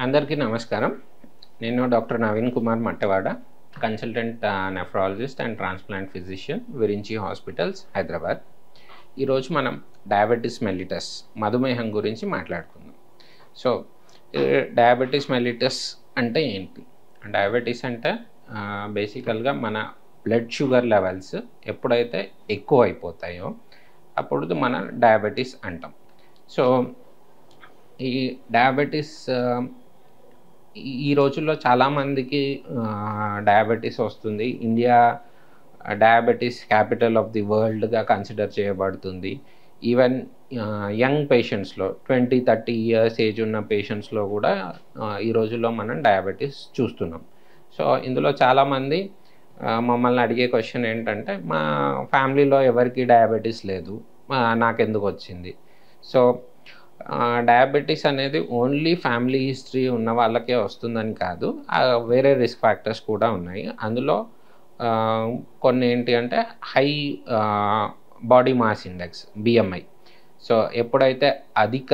అందరికీ నమస్కారం. నేను doctor Naveen Kumar Mattawada, consultant nephrologist and transplant physician, Virinchi hospitals, Hyderabad. ఈరోజు మనం డయాబెటిస్ మెల్లిటస్, మధుమేహం గురించి మాట్లాడుకుందాం. సో డయాబెటిస్ మెల్లిటస్ అంటే ఏంటి? డయాబెటీస్ అంటే బేసికల్గా మన బ్లడ్ షుగర్ లెవెల్స్ ఎప్పుడైతే ఎక్కువ అయిపోతాయో అప్పుడు మనం డయాబెటీస్ అంటాం. సో ఈ డయాబెటీస్ ఈ రోజుల్లో చాలామందికి డయాబెటీస్ వస్తుంది. India diabetes capital of the వరల్డ్గా కన్సిడర్ చేయబడుతుంది. ఈవెన్ యంగ్ పేషెంట్స్లో 20-30 ఇయర్స్ ఏజ్ ఉన్న పేషెంట్స్లో కూడా ఈ రోజుల్లో మనం డయాబెటీస్ చూస్తున్నాం. సో ఇందులో చాలామంది మమ్మల్ని అడిగే క్వశ్చన్ ఏంటంటే, మా ఫ్యామిలీలో ఎవరికి డయాబెటీస్ లేదు, నాకెందుకు వచ్చింది? సో డయాబెటీస్ అనేది ఓన్లీ ఫ్యామిలీ హిస్టరీ ఉన్న వాళ్ళకే వస్తుందని కాదు, వేరే రిస్క్ ఫ్యాక్టర్స్ కూడా ఉన్నాయి. అందులో కొన్ని ఏంటి అంటే high body mass index, BMI. So ఎప్పుడైతే అధిక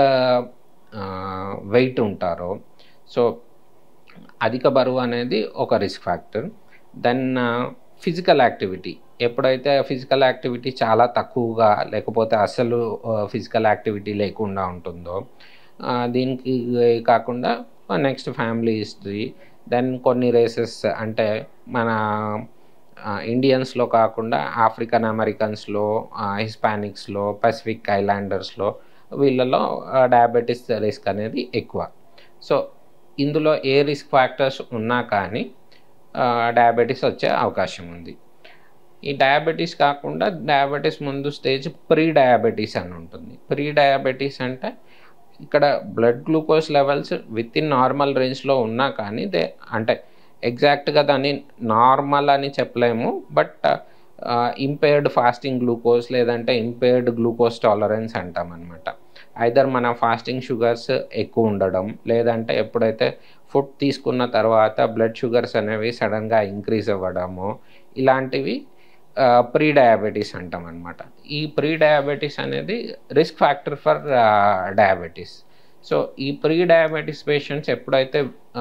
వెయిట్ ఉంటారో, సో అధిక బరువు అనేది ఒక risk factor. Then physical activity, ఎప్పుడైతే ఫిజికల్ యాక్టివిటీ చాలా తక్కువగా లేకపోతే అసలు ఫిజికల్ యాక్టివిటీ లేకుండా ఉంటుందో, దీనికి కాకుండా నెక్స్ట్ ఫ్యామిలీ హిస్టరీ. దెన్ కొన్ని రేసెస్, అంటే మన ఇండియన్స్లో కాకుండా ఆఫ్రికన్ అమెరికన్స్లో, హిస్పానిక్స్లో, పసిఫిక్ ఐలాండర్స్లో, వీళ్ళలో డయాబెటీస్ రిస్క్ అనేది ఎక్కువ. సో ఇందులో ఏ రిస్క్ ఫ్యాక్టర్స్ ఉన్నా కానీ డయాబెటీస్ వచ్చే అవకాశం ఉంది. ఈ డయాబెటీస్ కాకుండా డయాబెటీస్ ముందు స్టేజ్ ప్రీ డయాబెటీస్ అని ఉంటుంది. ప్రీ డయాబెటీస్ అంటే ఇక్కడ blood glucose levels within normal రేంజ్లో ఉన్నా కానీ అంటే ఎగ్జాక్ట్గా దాన్ని నార్మల్ అని చెప్పలేము, బట్ ఇంపేర్డ్ ఫాస్టింగ్ గ్లూకోజ్ లేదంటే ఇంపేర్డ్ గ్లూకోజ్ టాలరెన్స్ అంటాం అనమాట. ఐదర్ మన ఫాస్టింగ్ షుగర్స్ ఎక్కువ ఉండడం, లేదంటే ఎప్పుడైతే ఫుడ్ తీసుకున్న తర్వాత బ్లడ్ షుగర్స్ అనేవి సడన్గా ఇంక్రీజ్ అవ్వడము, ఇలాంటివి ప్రీ డయాబెటీస్ అంటాం అనమాట. ఈ ప్రీ డయాబెటీస్ అనేది risk factor for diabetes. So ఈ ప్రీ డయాబెటీస్ పేషెంట్స్ ఎప్పుడైతే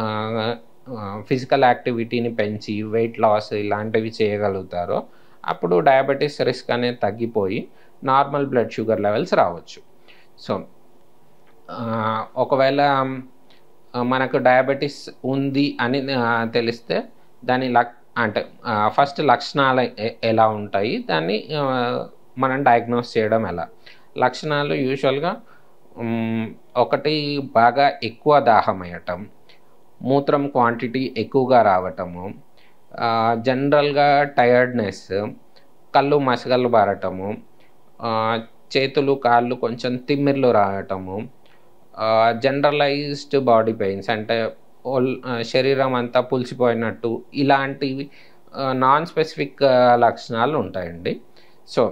ఫిజికల్ యాక్టివిటీని పెంచి వెయిట్ లాస్ ఇలాంటివి చేయగలుగుతారో అప్పుడు డయాబెటీస్ రిస్క్ అనేది తగ్గిపోయి నార్మల్ బ్లడ్ షుగర్ లెవెల్స్ రావచ్చు. సో ఒకవేళ మనకు డయాబెటీస్ ఉంది అని తెలిస్తే దాని అంటే ఫస్ట్ లక్షణాలు ఎలా ఉంటాయి, దాన్ని మనం డయాగ్నోస్ చేయడం ఎలా? లక్షణాలు యూజువల్గా ఒకటి, బాగా ఎక్కువ దాహం అయ్యటం, మూత్రం క్వాంటిటీ ఎక్కువగా రావటము, జనరల్గా టయర్డ్నెస్, కళ్ళు మసగలు బారటము, చేతులు కాళ్ళు కొంచెం తిమ్మిర్లు రావటము, జనరలైజ్డ్ బాడీ పెయిన్స్, అంటే శరీరం అంతా పులిసిపోయినట్టు, ఇలాంటివి నాన్ స్పెసిఫిక్ లక్షణాలు ఉంటాయండి. సో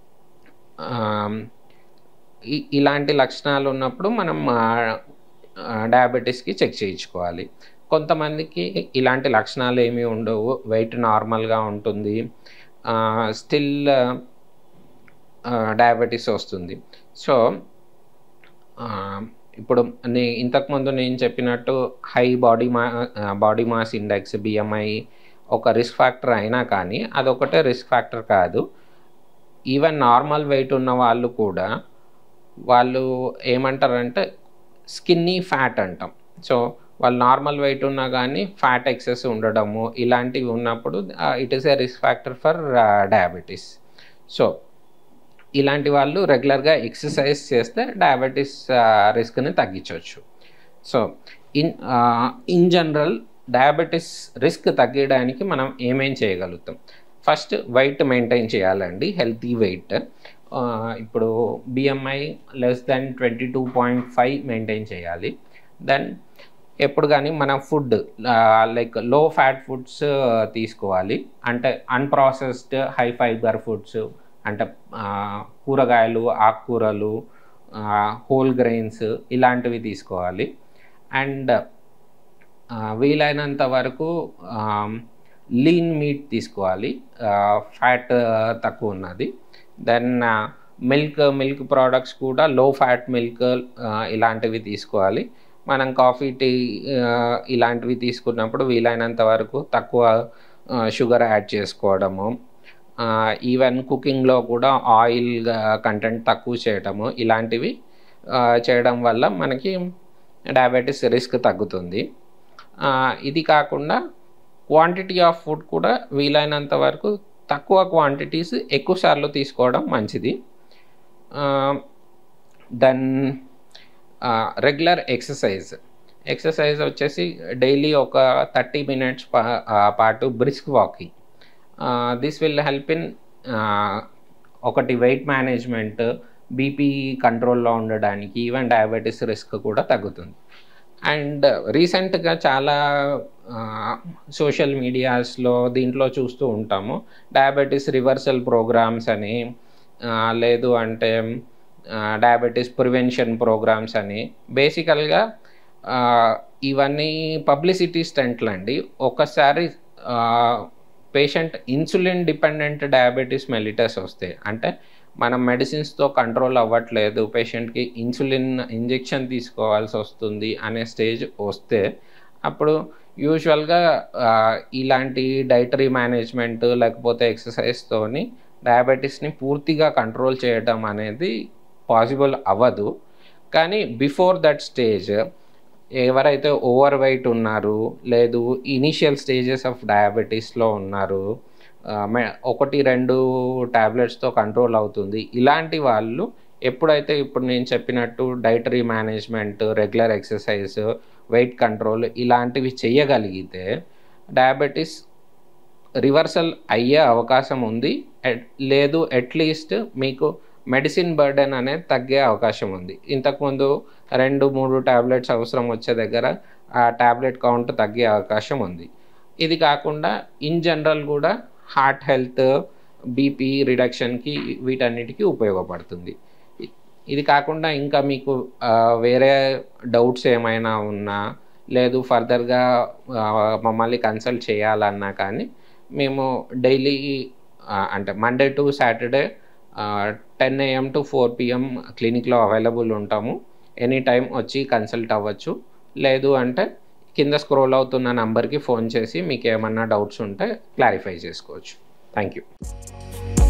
ఇలాంటి లక్షణాలు ఉన్నప్పుడు మనం డయాబెటీస్కి చెక్ చేయించుకోవాలి. కొంతమందికి ఇలాంటి లక్షణాలు ఏమీ ఉండవు, వెయిట్ నార్మల్గా ఉంటుంది, స్టిల్ డయాబెటీస్ వస్తుంది. సో ఇప్పుడు ఇంతకుముందు నేను చెప్పినట్టు high body mass index, BMI ఒక రిస్క్ ఫ్యాక్టర్ అయినా కానీ అదొకటే రిస్క్ ఫ్యాక్టర్ కాదు. ఈవెన్ నార్మల్ వెయిట్ ఉన్న వాళ్ళు కూడా, వాళ్ళు ఏమంటారంటే స్కిన్నీ ఫ్యాట్ అంటాం. సో వాళ్ళు నార్మల్ వెయిట్ ఉన్నా కానీ ఫ్యాట్ ఎక్సెస్ ఉండడము, ఇలాంటివి ఉన్నప్పుడు it is a risk factor for diabetes. So ఇలాంటి వాళ్ళు రెగ్యులర్గా ఎక్సర్సైజ్ చేస్తే డయాబెటీస్ రిస్క్ని తగ్గించవచ్చు. So in general diabetes risk తగ్గడానికి మనం ఏమేం చేయగలుగుతాం? ఫస్ట్ వెయిట్ మెయింటైన్ చేయాలండి, హెల్తీ వెయిట్. ఇప్పుడు బిఎంఐ <22.5 మెయింటైన్ చేయాలి. దెన్ ఎప్పుడు కానీ మన food like low fat foods తీసుకోవాలి, అంటే అన్ప్రాసెస్డ్ హై ఫైబర్ ఫుడ్స్, అంటే కూరగాయలు, ఆకుకూరలు, హోల్ గ్రెయిన్స్ ఇలాంటివి తీసుకోవాలి. అండ్ వీలైనంత వరకు లీన్ మీట్ తీసుకోవాలి, ఫ్యాట్ తక్కువ ఉన్నది. దెన్ మిల్క్ ప్రోడక్ట్స్ కూడా లో ఫ్యాట్ మిల్క్ ఇలాంటివి తీసుకోవాలి. మనం కాఫీ, టీ ఇలాంటివి తీసుకున్నప్పుడు వీలైనంత వరకు తక్కువ షుగర్ యాడ్ చేసుకోవడము, ఈవెన్ కుకింగ్లో కూడా ఆయిల్ కంటెంట్ తక్కువ చేయడము, ఇలాంటివి చేయడం వల్ల మనకి డయాబెటీస్ రిస్క్ తగ్గుతుంది. ఇది కాకుండా క్వాంటిటీ ఆఫ్ ఫుడ్ కూడా వీలైనంత వరకు తక్కువ క్వాంటిటీస్ ఎక్కువ సార్లు తీసుకోవడం మంచిది. దెన్ రెగ్యులర్ ఎక్సర్సైజ్ వచ్చేసి డైలీ ఒక 30 minutes పాటు brisk walking. This will help in ఒకటి వెయిట్ మేనేజ్మెంట్, బీపీ కంట్రోల్లో ఉండడానికి, ఈవెన్ డయాబెటీస్ రిస్క్ కూడా తగ్గుతుంది. అండ్ రీసెంట్గా చాలా సోషల్ మీడియాస్లో దీంట్లో చూస్తూ ఉంటాము, డయాబెటీస్ రివర్సల్ ప్రోగ్రామ్స్ అని, లేదు అంటే డయాబెటీస్ ప్రివెన్షన్ ప్రోగ్రామ్స్ అని. బేసికల్గా ఇవన్నీ పబ్లిసిటీ స్టంట్లు అండి. ఒకసారి patient insulin dependent diabetes mellitus వస్తే, అంటే మనం మెడిసిన్స్తో కంట్రోల్ అవ్వట్లేదు, పేషెంట్కి ఇన్సులిన్ ఇంజెక్షన్ తీసుకోవాల్సి వస్తుంది అనే స్టేజ్ వస్తే, అప్పుడు యూజువల్గా ఇలాంటి డైటరీ మేనేజ్మెంట్ లేకపోతే ఎక్సర్సైజ్తోని డయాబెటీస్ని పూర్తిగా కంట్రోల్ చేయడం అనేది పాసిబుల్ అవ్వదు. కానీ బిఫోర్ దట్ స్టేజ్ ఎవరైతే ఓవర్ వెయిట్ ఉన్నారు, లేదు ఇనీషియల్ స్టేజెస్ ఆఫ్ డయాబెటీస్లో ఉన్నారు, 1-2 ట్యాబ్లెట్స్తో కంట్రోల్ అవుతుంది, ఇలాంటి వాళ్ళు ఎప్పుడైతే ఇప్పుడు నేను చెప్పినట్టు dietary management, regular exercise, weight control ఇలాంటివి చేయగలిగితే డయాబెటీస్ రివర్సల్ అయ్యే అవకాశం ఉంది. లేదు అట్లీస్ట్ మీకు మెడిసిన్ బర్డెన్ అనేది తగ్గే అవకాశం ఉంది. ఇంతకుముందు 2-3 ట్యాబ్లెట్స్ అవసరం వచ్చే దగ్గర ఆ ట్యాబ్లెట్ కౌంట్ తగ్గే అవకాశం ఉంది. ఇది కాకుండా ఇన్ జనరల్ కూడా హార్ట్ హెల్త్, బీపీ రిడక్షన్కి వీటన్నిటికీ ఉపయోగపడుతుంది. ఇది కాకుండా ఇంకా మీకు వేరే డౌట్స్ ఏమైనా ఉన్నా, లేదు ఫర్దర్గా మమ్మల్ని కన్సల్ట్ చేయాలన్నా కానీ మేము డైలీ అంటే Monday to Saturday 10 AM to 4 PM క్లినిక్లో అవైలబుల్ ఉంటాము. ఎనీ టైం వచ్చి కన్సల్ట్ అవ్వచ్చు. లేదు అంటే కింద స్క్రోల్ అవుతున్న నంబర్కి ఫోన్ చేసి మీకు ఏమన్నా డౌట్స్ ఉంటే క్లారిఫై చేసుకోవచ్చు. Thank you.